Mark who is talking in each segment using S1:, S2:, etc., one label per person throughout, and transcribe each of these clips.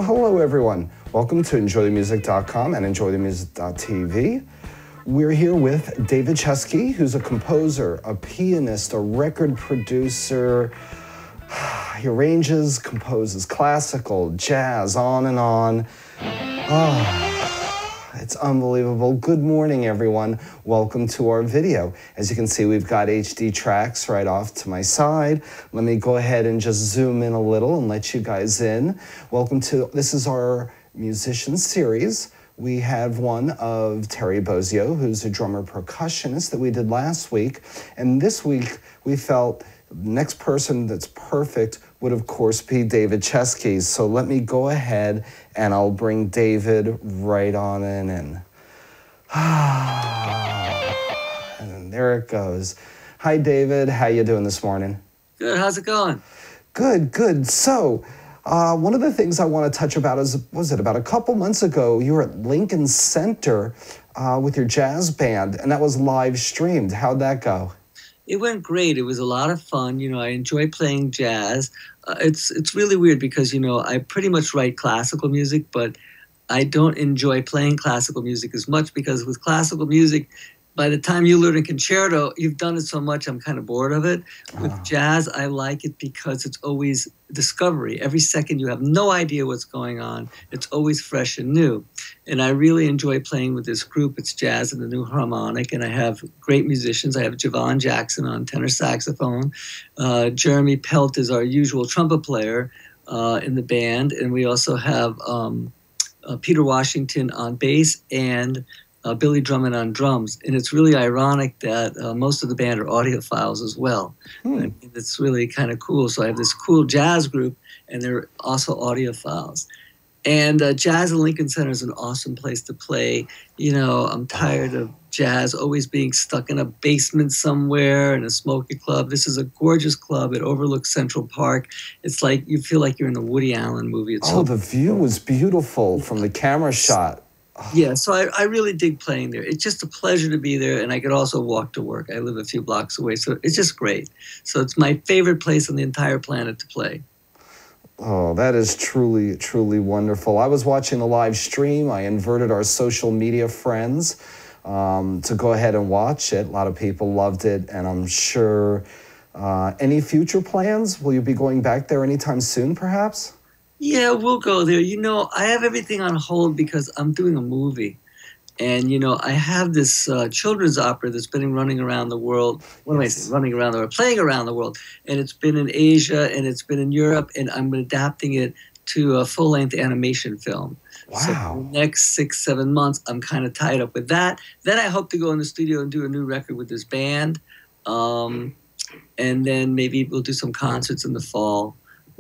S1: Well, hello, everyone. Welcome to enjoythemusic.com and enjoythemusic.tv. We're here with David Chesky, who's a composer, a pianist, a record producer. He arranges, composes classical, jazz, on and on. It's unbelievable. Good morning, everyone. Welcome to our video. As you can see, we've got HDTracks right off to my side. Let me go ahead and just zoom in a little and let you guys in. Welcome to, this is our musician series. We have one of Terry Bozio, who's a drummer percussionist that we did last week. And this week, we felt the next person that's perfect would, of course, be David Chesky. So let me go ahead and I'll bring David right on in. And there it goes. Hi, David. How you doing this morning?
S2: Good. How's it going?
S1: Good, good. So one of the things I want to touch about is, was it about a couple months ago, you were at Lincoln Center with your jazz band, and that was live streamed. How'd that go?
S2: It went great. It was a lot of fun. You know, I enjoy playing jazz. It's really weird because, you know, I pretty much write classical music, but I don't enjoy playing classical music as much because with classical music, by the time you learn a concerto, you've done it so much, I'm kind of bored of it. With jazz, I like it because it's always discovery. Every second you have no idea what's going on. It's always fresh and new. And I really enjoy playing with this group. It's jazz and the new harmonic, and I have great musicians. I have Javon Jackson on tenor saxophone. Jeremy Pelt is our usual trumpet player in the band. And we also have Peter Washington on bass and Billy Drummond on drums. And it's really ironic that most of the band are audiophiles as well. I mean, it's really kind of cool. So I have this cool jazz group, and they're also audiophiles. And jazz at Lincoln Center is an awesome place to play. You know, I'm tired of jazz always being stuck in a basement somewhere in a smoky club. This is a gorgeous club. It overlooks Central Park. It's like you feel like you're in a Woody Allen movie. It's
S1: the view was beautiful from the camera shot.
S2: Yeah, so I really dig playing there. It's just a pleasure to be there, and I could also walk to work. I live a few blocks away, so it's just great. So it's my favorite place on the entire planet to play.
S1: Oh, that is truly, truly wonderful. I was watching the live stream. I invited our social media friends to go ahead and watch it. A lot of people loved it, and I'm sure any future plans? Will you be going back there anytime soon, perhaps?
S2: Yeah, we'll go there. You know, I have everything on hold because I'm doing a movie. And, you know, I have this children's opera that's been running around the world. What am I saying? Running around the world, playing around the world. And it's been in Asia and it's been in Europe. And I'm adapting it to a full-length animation film.
S1: Wow.
S2: So for the next 6-7 months, I'm kind of tied up with that. Then I hope to go in the studio and do a new record with this band. And then maybe we'll do some concerts in the fall.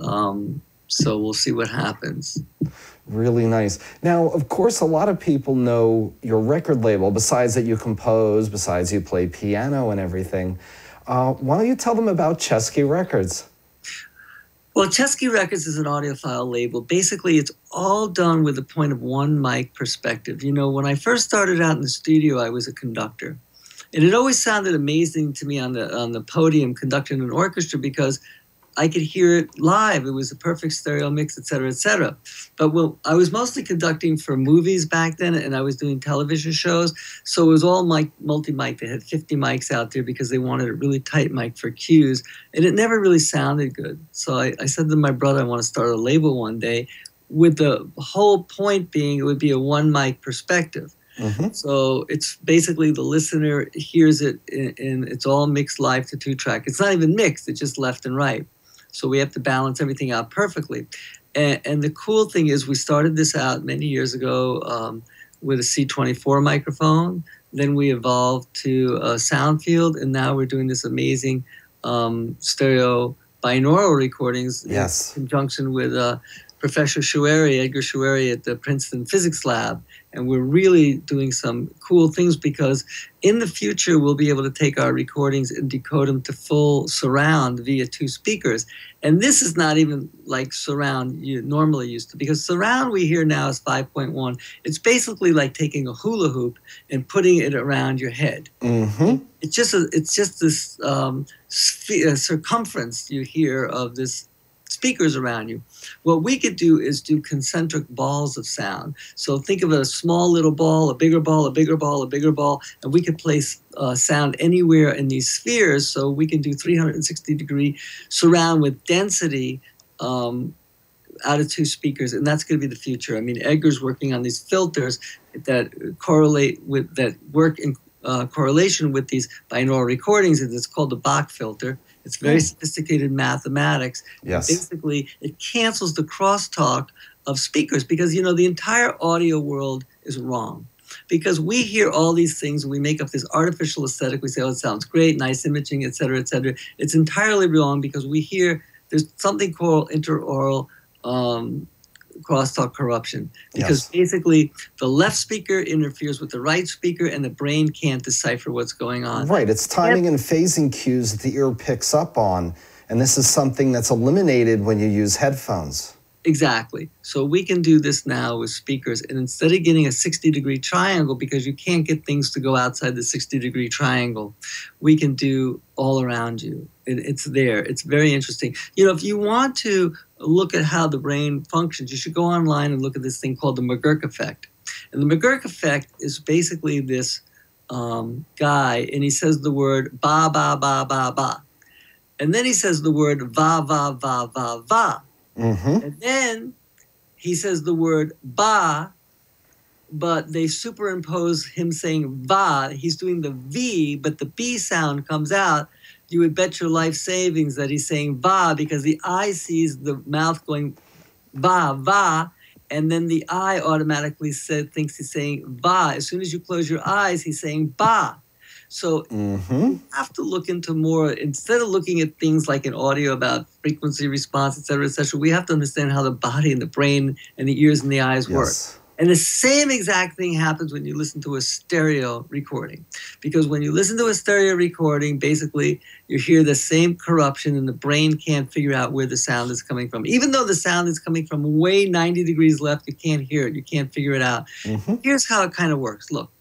S2: So we'll see what happens.
S1: Really nice. Now, of course, a lot of people know your record label, besides that you compose, besides you play piano and everything. Why don't you tell them about Chesky Records?
S2: Well, Chesky Records is an audiophile label. Basically, it's all done with the point of one mic perspective. You know, when I first started out in the studio, I was a conductor. And it always sounded amazing to me on the podium conducting an orchestra because I could hear it live. It was a perfect stereo mix, et cetera, et cetera. But I was mostly conducting for movies back then, and I was doing television shows. So it was all multi-mic. They had 50 mics out there because they wanted a really tight mic for cues. And it never really sounded good. So I said to my brother, I want to start a label one day, with the whole point being it would be a one-mic perspective. So it's basically the listener hears it, and it's all mixed live to 2-track. It's not even mixed. It's just left and right. So we have to balance everything out perfectly. And the cool thing is we started this out many years ago with a C24 microphone. Then we evolved to a soundfield, and now we're doing this amazing stereo binaural recordings in conjunction with Professor Shueri, Edgar Shueri at the Princeton Physics Lab. And we're really doing some cool things because in the future, we'll be able to take our recordings and decode them to full surround via 2 speakers. And this is not even like surround you normally used to, because surround we hear now is 5.1. It's basically like taking a hula hoop and putting it around your head. It's just this circumference you hear of this speakers around you. What we could do is do concentric balls of sound. So think of a small little ball, a bigger ball, a bigger ball, a bigger ball, and we could place sound anywhere in these spheres. So we can do 360-degree surround with density out of two speakers, and that's going to be the future. I mean, Edgar's working on these filters that correlate with, that work in correlation with these binaural recordings, and it's called the Bach filter. It's very sophisticated mathematics.
S1: Yes.
S2: Basically, it cancels the crosstalk of speakers because, you know, the entire audio world is wrong. Because we hear all these things and we make up this artificial aesthetic. We say, oh, it sounds great, nice imaging, et cetera, et cetera. It's entirely wrong because we hear there's something called interaural crosstalk corruption, because basically the left speaker interferes with the right speaker and the brain can't decipher what's going on.
S1: Right, it's timing and phasing cues that the ear picks up on, and this is something that's eliminated when you use headphones.
S2: Exactly. So we can do this now with speakers, and instead of getting a 60-degree triangle, because you can't get things to go outside the 60-degree triangle, we can do all around you. It's there. It's very interesting. You know, if you want to look at how the brain functions, you should go online and look at this thing called the McGurk effect. And the McGurk effect is basically this guy, and he says the word ba, ba, ba, ba, ba. And then he says the word va, va, va, va, va. And then he says the word ba, but they superimpose him saying va. He's doing the V, but the B sound comes out. You would bet your life savings that he's saying va, because the eye sees the mouth going va, va, and then the eye automatically thinks he's saying va. As soon as you close your eyes, he's saying ba. So you have to look into more, instead of looking at things like in audio about frequency response, et cetera, we have to understand how the body and the brain and the ears and the eyes work. And the same exact thing happens when you listen to a stereo recording. Because when you listen to a stereo recording, basically you hear the same corruption and the brain can't figure out where the sound is coming from. Even though the sound is coming from way 90 degrees left, you can't hear it. You can't figure it out. Here's how it kind of works. Look.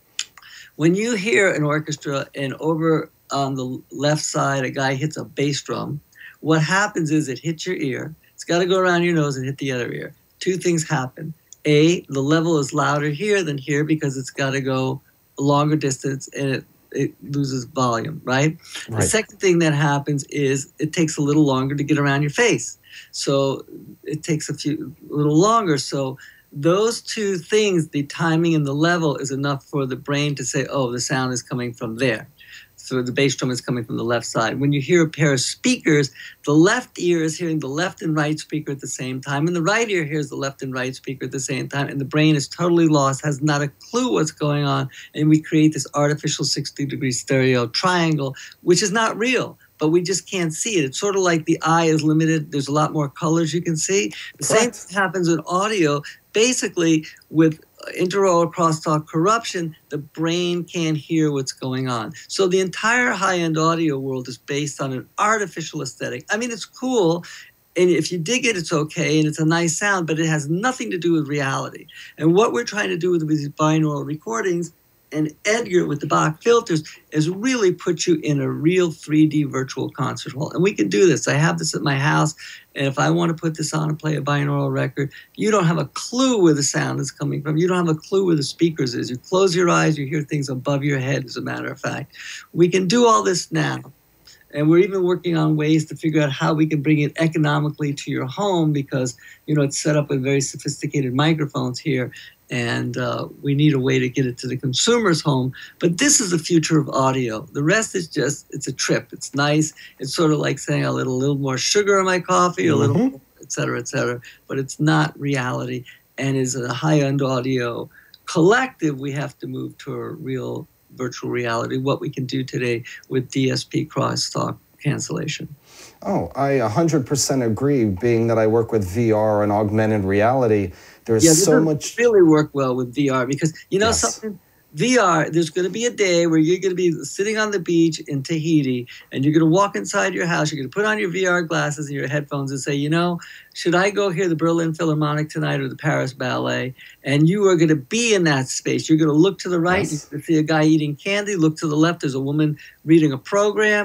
S2: When you hear an orchestra and over on the left side a guy hits a bass drum, what happens is it hits your ear. It's got to go around your nose and hit the other ear. Two things happen. A, the level is louder here than here because it's got to go a longer distance and it loses volume, right? The second thing that happens is it takes a little longer to get around your face. So it takes a little longer. So those two things, the timing and the level, is enough for the brain to say, oh, the sound is coming from there. So the bass drum is coming from the left side. When you hear a pair of speakers, the left ear is hearing the left and right speaker at the same time, and the right ear hears the left and right speaker at the same time, and the brain is totally lost, has not a clue what's going on, and we create this artificial 60-degree stereo triangle, which is not real. But we just can't see it. It's sort of like the eye is limited. There's a lot more colors you can see. The same thing happens in audio. Basically, with interaural crosstalk corruption, the brain can't hear what's going on. So the entire high-end audio world is based on an artificial aesthetic. I mean, it's cool, and if you dig it, it's okay, and it's a nice sound, but it has nothing to do with reality. And what we're trying to do with these binaural recordings and Edgar with the Bach filters is really put you in a real 3D virtual concert hall. And we can do this. I have this at my house, and if I want to put this on and play a binaural record, you don't have a clue where the sound is coming from. You don't have a clue where the speakers is. You close your eyes, you hear things above your head, as a matter of fact. We can do all this now. And we're even working on ways to figure out how we can bring it economically to your home because, you know, it's set up with very sophisticated microphones here. And we need a way to get it to the consumer's home. But this is the future of audio. The rest is just, it's a trip. It's nice. It's sort of like saying a little more sugar in my coffee, a little, et cetera, et cetera. But it's not reality. And as a high-end audio collective, we have to move to a real virtual reality, what we can do today with DSP crosstalk cancellation.
S1: Oh, I 100% agree, being that I work with VR and augmented reality. There's so much...
S2: really work well with VR because, you know something? VR, there's going to be a day where you're going to be sitting on the beach in Tahiti and you're going to walk inside your house, you're going to put on your VR glasses and your headphones and say, you know, should I go hear the Berlin Philharmonic tonight or the Paris Ballet? And you are going to be in that space. You're going to look to the right, you're going to see a guy eating candy, look to the left, there's a woman reading a program,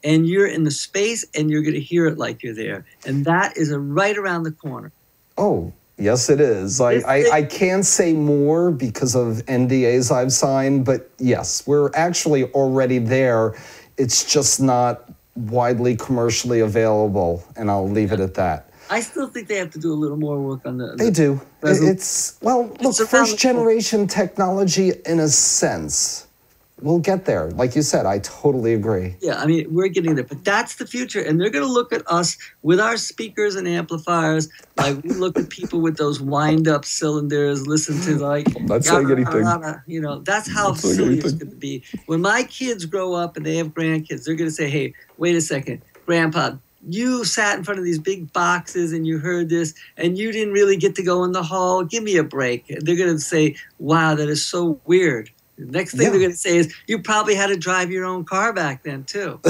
S2: and you're in the space and you're going to hear it like you're there. And that is right around the corner.
S1: Oh, yes, it is. I can't say more because of NDAs I've signed, but yes, we're actually already there. It's just not widely commercially available, and I'll leave it at that.
S2: I still think they have to do a little more work on the
S1: They do. It's, well, look, first generation technology in a sense. We'll get there. Like you said, I totally agree.
S2: Yeah, I mean, we're getting there. But that's the future. And they're going to look at us with our speakers and amplifiers like we look at people with those wind-up cylinders, listen to like...
S1: That's saying anything.
S2: You know, that's how silly it's going to be. When my kids grow up and they have grandkids, they're going to say, hey, wait a second, Grandpa, you sat in front of these big boxes and you heard this and you didn't really get to go in the hall. Give me a break. And they're going to say, wow, that is so weird. The next thing they're going to say is, you probably had to drive your own car back then, too.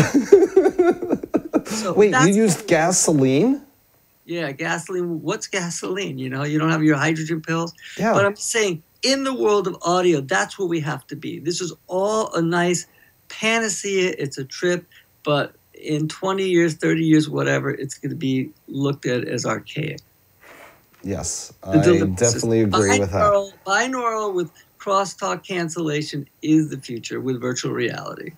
S2: So
S1: wait, you used gasoline?
S2: Yeah, gasoline. What's gasoline? You know, you don't have your hydrogen pills.
S1: Yeah.
S2: But I'm saying, in the world of audio, that's what we have to be. This is all a nice panacea. It's a trip. But in 20 years, 30 years, whatever, it's going to be looked at as archaic.
S1: Yes, I definitely agree with that.
S2: Binaural with crosstalk cancellation is the future with virtual reality.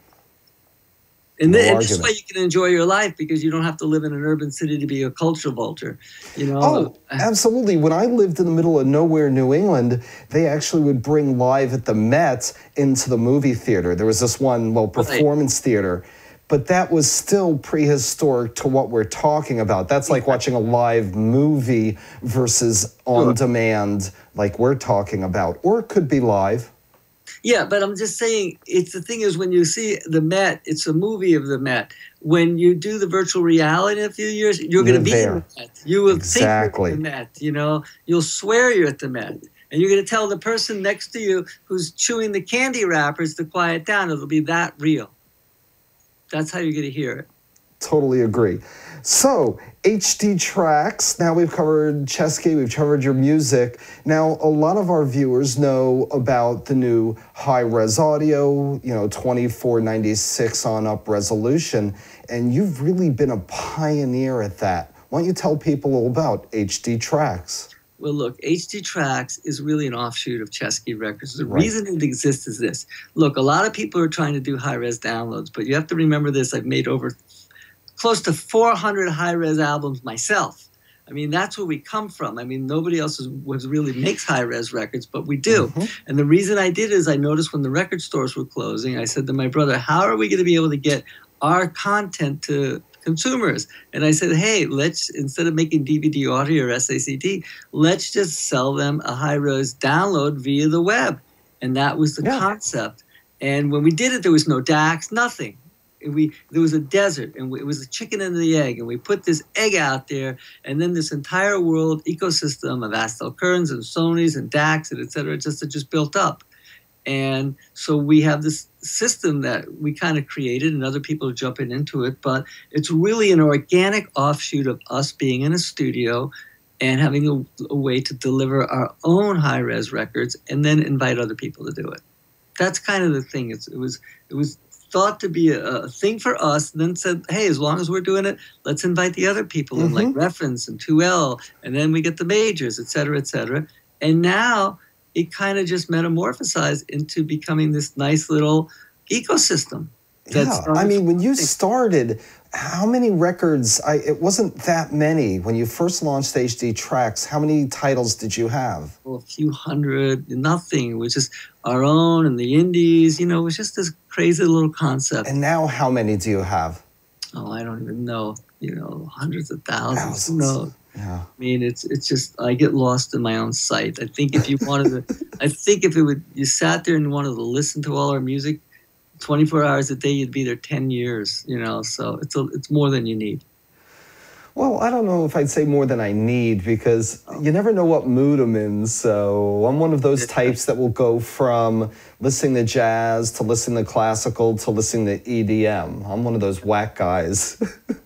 S2: And this way you can enjoy your life because you don't have to live in an urban city to be a cultural vulture. You know?
S1: Oh, absolutely. When I lived in the middle of nowhere, New England, they actually would bring Live at the Met into the movie theater. There was this one, performance theater. But that was still prehistoric to what we're talking about. That's like watching a live movie versus on demand like we're talking about. Or it could be live.
S2: Yeah, but I'm just saying, it's the thing is when you see the Met, it's a movie of the Met. When you do the virtual reality in a few years, you're going to be in the Met. You will think you're at the Met, you know. You'll swear you're at the Met. And you're going to tell the person next to you who's chewing the candy wrappers to quiet down. It'll be that real. That's how you're going to hear it.
S1: Totally agree. So, HDTracks, now we've covered Chesky, we've covered your music. Now, a lot of our viewers know about the new Hi-Rez audio, 2496 on up resolution, and you've really been a pioneer at that. Why don't you tell people all about HDTracks?
S2: Well, look, HDTracks is really an offshoot of Chesky Records. The reason it exists is this. Look, a lot of people are trying to do high-res downloads, but you have to remember this. I've made over close to 400 high-res albums myself. I mean, that's where we come from. I mean, nobody else really makes high-res records, but we do. And the reason I did is I noticed when the record stores were closing, I said to my brother, how are we going to be able to get our content to consumers? And I said, hey, let's, instead of making DVD audio or SACD, let's just sell them a high-res download via the web. And that was the concept. And when we did it, there was no DACs, nothing. There was a desert, and it was a chicken and the egg, and we put this egg out there, and then this entire world ecosystem of Astel Kearns and Sonys and DACs and et cetera just built up. And so we have this system that we kind of created, and other people are jumping into it, but it's really an organic offshoot of us being in a studio and having a way to deliver our own high-res records and then invite other people to do it. That's kind of the thing. It was thought to be a thing for us, and then said, hey, as long as we're doing it, let's invite the other people in, like Reference and 2L, and then we get the majors, et cetera, et cetera. And now it kind of just metamorphosized into becoming this nice little ecosystem.
S1: I mean, when you started, how many records, it wasn't that many. When you first launched HDTracks, how many titles did you have?
S2: Well, a few hundred, nothing. It was just our own and the indies. It was just this crazy little concept.
S1: And now how many do you have?
S2: Oh, I don't even know. Hundreds of thousands. Who knows?
S1: Yeah.
S2: I mean, it's just, I get lost in my own sight. I think if you wanted to, you sat there and wanted to listen to all our music 24 hours a day, you'd be there 10 years, so it's more than you need.
S1: Well, I don't know if I'd say more than I need, because you never know what mood I'm in. So I'm one of those types that will go from listening to jazz to listening to classical to listening to EDM. I'm one of those whack guys.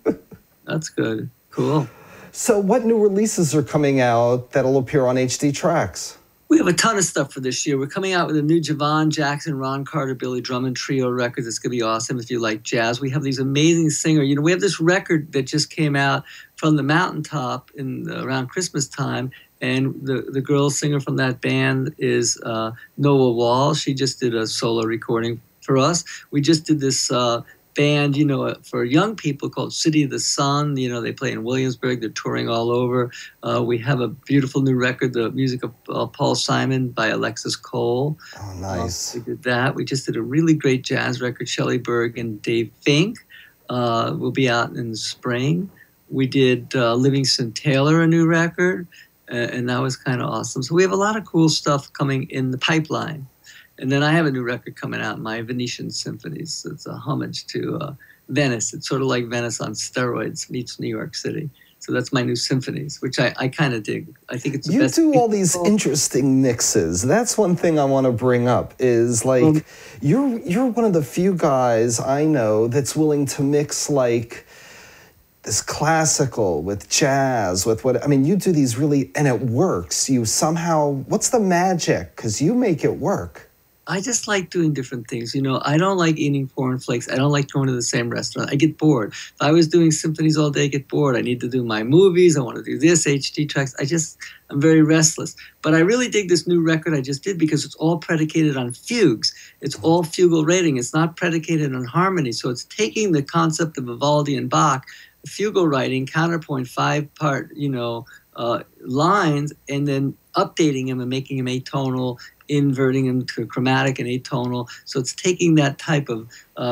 S2: That's good. Cool.
S1: So what new releases are coming out that'll appear on HDTracks?
S2: We have a ton of stuff for this year. We're coming out with a new Javon Jackson, Ron Carter, Billy Drummond trio record. It's going to be awesome if you like jazz. We have these amazing singers. You know, we have this record that just came out from the mountaintop around Christmas time. And the girl singer from that band is Noah Wall. She just did a solo recording for us. We just did this band, you know, for young people called City of the Sun. You know, they play in Williamsburg. They're touring all over. We have a beautiful new record, the music of Paul Simon by Alexis Cole.
S1: Oh, nice.
S2: We did that. We just did a really great jazz record, Shelley Berg and Dave Fink. Will be out in the spring. We did Livingston Taylor, a new record, and that was kind of awesome. So we have a lot of cool stuff coming in the pipeline. And then I have a new record coming out, my Venetian Symphonies. It's a homage to Venice. It's sort of like Venice on steroids meets New York City. So that's my new symphonies, which I kind of dig. I think it's the best.
S1: You do all these interesting mixes. That's one thing I want to bring up is like you're one of the few guys I know that's willing to mix like this classical with jazz with what I mean. You do these really, and it works. You somehow, what's the magic? Because you make it work.
S2: I just like doing different things. You know, I don't like eating cornflakes. I don't like going to the same restaurant. I get bored. If I was doing symphonies all day, I get bored. I need to do my movies. I want to do this, HDTracks. I'm very restless. But I really dig this new record I just did because it's all predicated on fugues. It's all fugal rating. It's not predicated on harmony. So it's taking the concept of Vivaldi and Bach, fugal writing, counterpoint, 5-part, you know, lines, and then updating them and making them atonal, inverting them to chromatic and atonal. So it's taking that type of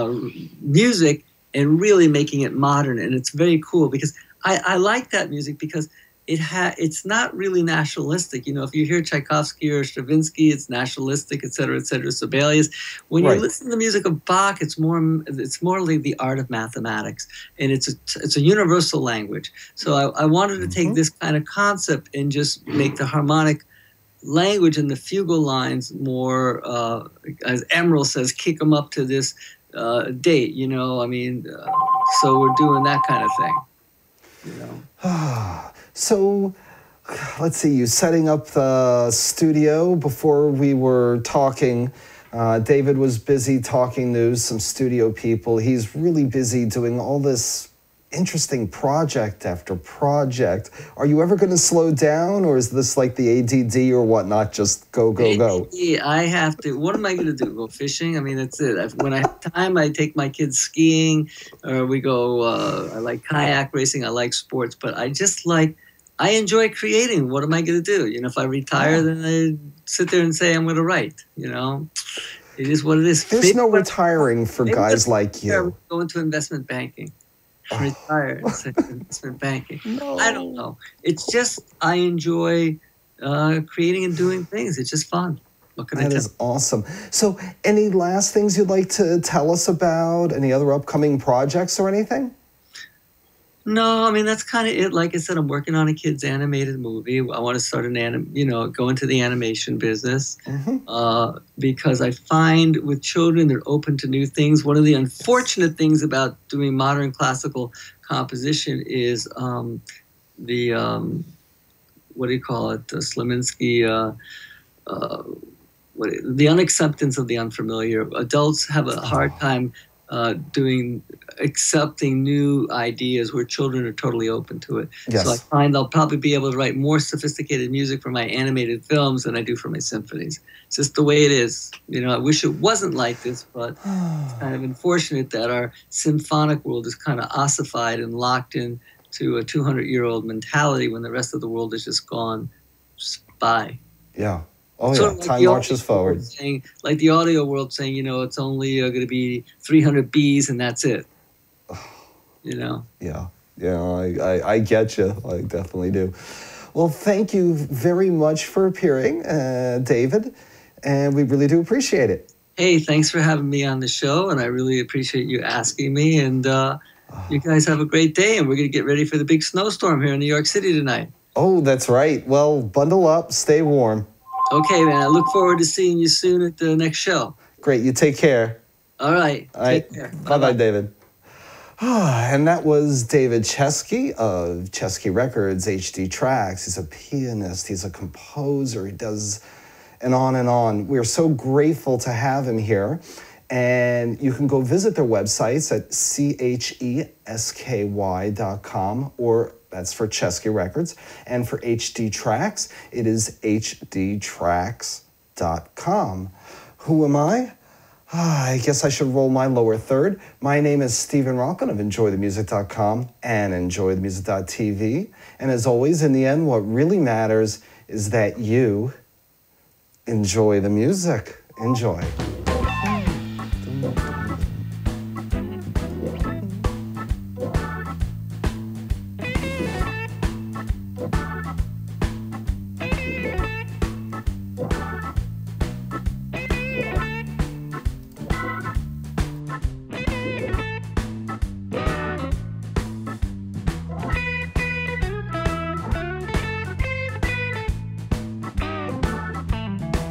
S2: music and really making it modern. And it's very cool because I like that music because it's not really nationalistic. You know, if you hear Tchaikovsky or Stravinsky, it's nationalistic, et cetera, Sibelius. When you listen to the music of Bach, it's more like the art of mathematics, and it's a universal language. So I wanted to take this kind of concept and just make the harmonic language and the fugal lines more, as Emerald says, kick them up to this date. You know, I mean, so we're doing that kind of thing. You know.
S1: So, let's see, you setting up the studio before we were talking. David was busy talking to some studio people. He's really busy doing all this interesting project after project. Are you ever going to slow down, or is this like the ADD or whatnot, just go, go, go?
S2: I have to. What am I going to do? Go fishing? I mean, that's it. When I have time, I take my kids skiing, or we go, I like kayak racing, I like sports, but I enjoy creating. What am I going to do? You know, if I retire, then I sit there and say I'm going to write, you know. It is what it is.
S1: There's no retiring for guys like you.
S2: Go into investment banking. Retire investment banking.
S1: No.
S2: I don't know. It's just I enjoy creating and doing things. It's just fun. What can I tell you?
S1: That is awesome. So any last things you'd like to tell us about? Any other upcoming projects or anything?
S2: No, I mean, that's kind of it. Like I said, I'm working on a kid's animated movie. I want to start go into the animation business because I find with children, they're open to new things. One of the unfortunate things about doing modern classical composition is what do you call it? The Sliminski, the unacceptance of the unfamiliar. Adults have a hard time accepting new ideas where children are totally open to it.
S1: Yes.
S2: So I find I'll probably be able to write more sophisticated music for my animated films than I do for my symphonies. It's just the way it is. You know, I wish it wasn't like this, but it's kind of unfortunate that our symphonic world is kind of ossified and locked into a 200-year-old mentality when the rest of the world is just gone by.
S1: Yeah. Oh,
S2: sort
S1: yeah,
S2: like
S1: time marches forward.
S2: Like the audio world saying, you know, it's only going to be 300 Bs and that's it. You know?
S1: Yeah, I get you. I definitely do. Well, thank you very much for appearing, David, and we really do appreciate it.
S2: Hey, thanks for having me on the show, and I really appreciate you asking me, and you guys have a great day, and we're going to get ready for the big snowstorm here in New York City tonight.
S1: Oh, that's right. Well, bundle up, stay warm.
S2: Okay, man. I look forward to seeing you soon at the next show.
S1: Great. You take care.
S2: All right. Take care.
S1: Bye-bye, David. And that was David Chesky of Chesky Records, HDTracks. He's a pianist. He's a composer. He does and on and on. We're so grateful to have him here. And you can go visit their websites at chesky.com, or that's for Chesky Records. And for HDTracks, it is HDTracks.com. Who am I? I guess I should roll my lower third. My name is Stephen Rochlin of enjoythemusic.com and enjoythemusic.tv. And as always, in the end, what really matters is that you enjoy the music. Enjoy.